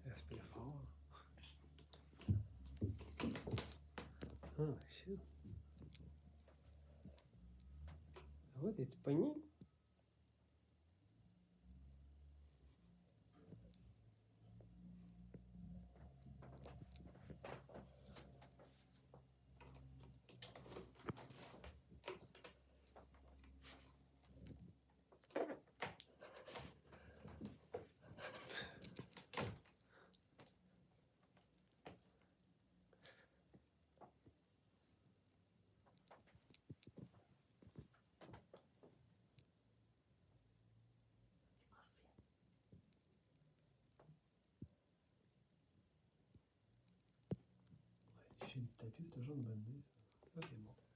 Respire fort. Ah, shit. Ah ouais, t'es-tu pogné? Ouais, j'ai du tapis, c'est toujours une bonne idée, ça. Ça, c'est bon.